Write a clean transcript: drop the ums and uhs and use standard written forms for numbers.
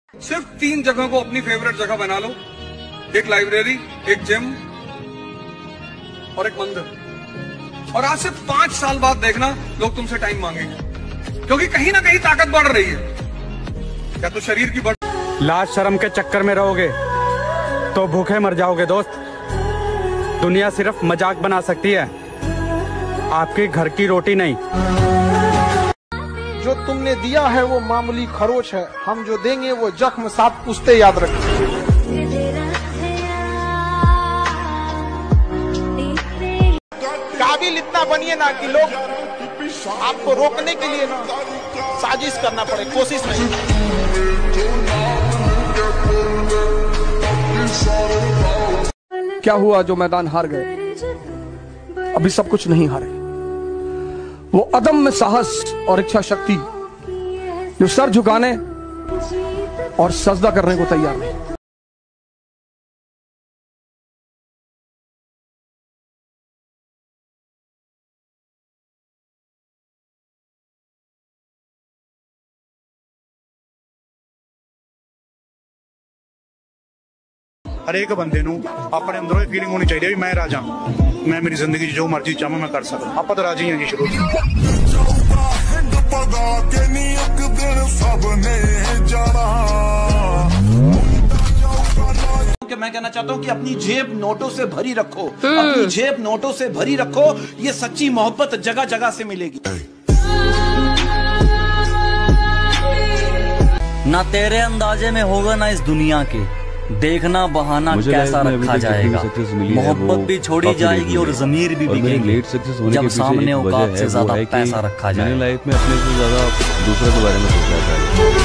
सिर्फ 3 जगह को अपनी फेवरेट जगह बना लो, एक लाइब्रेरी, एक जिम और एक मंदिर, और आज से 5 साल बाद देखना लोग तुमसे टाइम मांगेंगे, क्योंकि कहीं ना कहीं ताकत बढ़ रही है। या तो शरीर की बढ़, लाज शर्म के चक्कर में रहोगे तो भूखे मर जाओगे दोस्त। दुनिया सिर्फ मजाक बना सकती है, आपके घर की रोटी नहीं। जो तुमने दिया है वो मामूली खरोच है, हम जो देंगे वो जख्म 7 पुश्ते याद रखें। काबिल इतना बनिए ना कि लोग आपको रोकने के लिए ना साजिश करना पड़े, कोशिश नहीं। क्या हुआ जो मैदान हार गए? अभी सब कुछ नहीं हारे। वो अदम्य साहस और इच्छा शक्ति जो सर झुकाने और सजदा करने को तैयार नहीं। हर एक बंदे नूं अपने अंदरों एक फीलिंग होनी चाहिए भी मैं राजा, मैं मेरी जिंदगी जो मर्जी चाहूं मैं कर सकता। आप तो राजी हैं जी शुरू कि मैं कहना चाहता हूँ कि अपनी जेब नोटों से भरी रखो, अपनी जेब नोटों से भरी रखो, ये सच्ची मोहब्बत जगह जगह से मिलेगी। ना तेरे अंदाजे में होगा ना इस दुनिया के, देखना बहाना कैसा रखा जाएगा। मोहब्बत भी छोड़ी जाएगी और जमीर भी बिकेगी जब सामने औकात से ज्यादा पैसा रखा जाए। लाइफ में अपने से ज्यादा दूसरे के बारे में सोचना चाहिए।